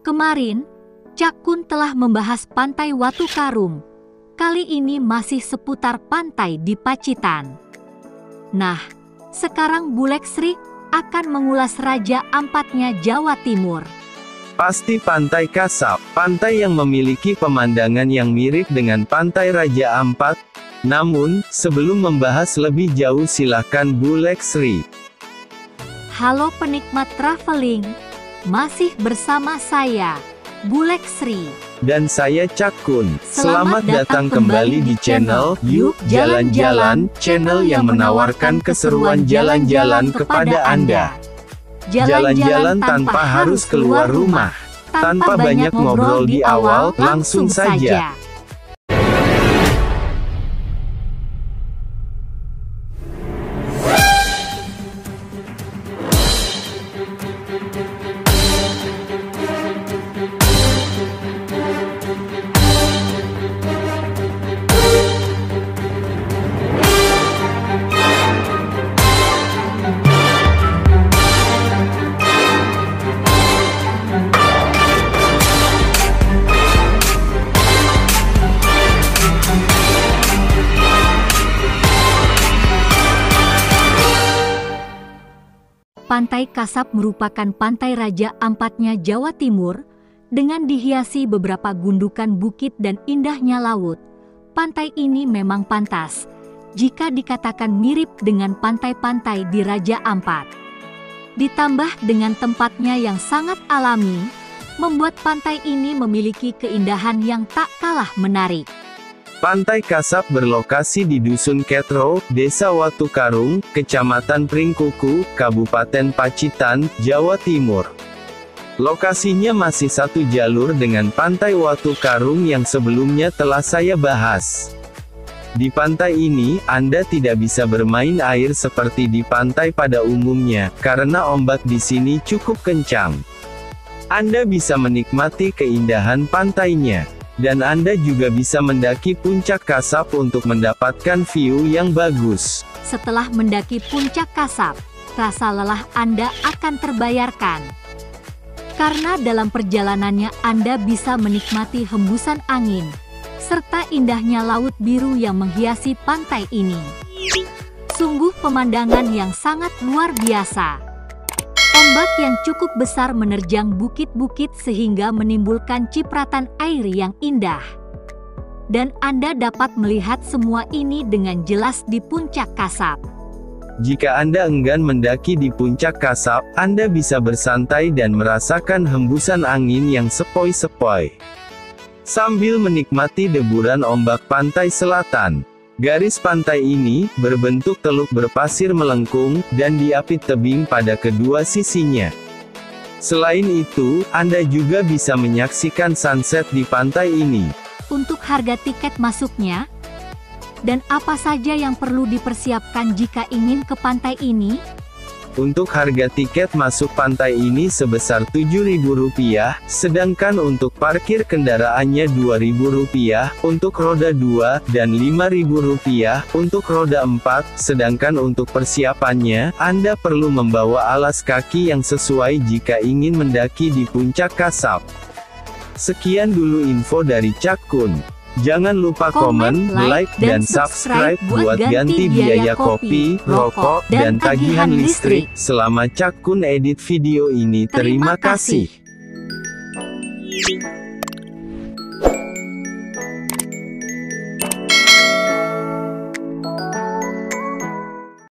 Kemarin, Cak Kun telah membahas Pantai Watu Karum. Kali ini masih seputar pantai di Pacitan. Nah, sekarang Bu Lexri akan mengulas Raja Ampatnya Jawa Timur. Pasti Pantai Kasab, pantai yang memiliki pemandangan yang mirip dengan Pantai Raja Ampat. Namun, sebelum membahas lebih jauh silakan Bu Lexri. Halo penikmat traveling, masih bersama saya, Bu Lexri. Dan saya Cak Kun. Selamat datang kembali di channel Yuk Jalan-Jalan, channel yang menawarkan keseruan jalan-jalan kepada Anda. Jalan-jalan tanpa harus keluar rumah, tanpa banyak ngobrol di awal, langsung saja. Pantai Kasab merupakan pantai Raja Ampatnya Jawa Timur, dengan dihiasi beberapa gundukan bukit dan indahnya laut. Pantai ini memang pantas jika dikatakan mirip dengan pantai-pantai di Raja Ampat. Ditambah dengan tempatnya yang sangat alami, membuat pantai ini memiliki keindahan yang tak kalah menarik. Pantai Kasab berlokasi di Dusun Ketro, Desa Watu Karum, Kecamatan Pringkuku, Kabupaten Pacitan, Jawa Timur. Lokasinya masih satu jalur dengan Pantai Watu Karum yang sebelumnya telah saya bahas. Di pantai ini, Anda tidak bisa bermain air seperti di pantai pada umumnya, karena ombak di sini cukup kencang. Anda bisa menikmati keindahan pantainya. Dan Anda juga bisa mendaki Puncak Kasab untuk mendapatkan view yang bagus. Setelah mendaki Puncak Kasab, rasa lelah Anda akan terbayarkan. Karena dalam perjalanannya Anda bisa menikmati hembusan angin, serta indahnya laut biru yang menghiasi pantai ini. Sungguh pemandangan yang sangat luar biasa. Ombak yang cukup besar menerjang bukit-bukit sehingga menimbulkan cipratan air yang indah. Dan Anda dapat melihat semua ini dengan jelas di Puncak Kasab. Jika Anda enggan mendaki di Puncak Kasab, Anda bisa bersantai dan merasakan hembusan angin yang sepoi-sepoi. Sambil menikmati deburan ombak pantai selatan. Garis pantai ini berbentuk teluk berpasir melengkung, dan diapit tebing pada kedua sisinya. Selain itu, Anda juga bisa menyaksikan sunset di pantai ini. Untuk harga tiket masuknya, dan apa saja yang perlu dipersiapkan jika ingin ke pantai ini? Untuk harga tiket masuk pantai ini sebesar Rp7.000, sedangkan untuk parkir kendaraannya Rp2.000, untuk roda 2, dan Rp5.000, untuk roda 4, sedangkan untuk persiapannya, Anda perlu membawa alas kaki yang sesuai jika ingin mendaki di Puncak Kasab. Sekian dulu info dari Cak Kun. Jangan lupa komen, like, dan subscribe buat ganti biaya kopi, rokok, dan tagihan listrik. Selama Cak Kun edit video ini, terima kasih.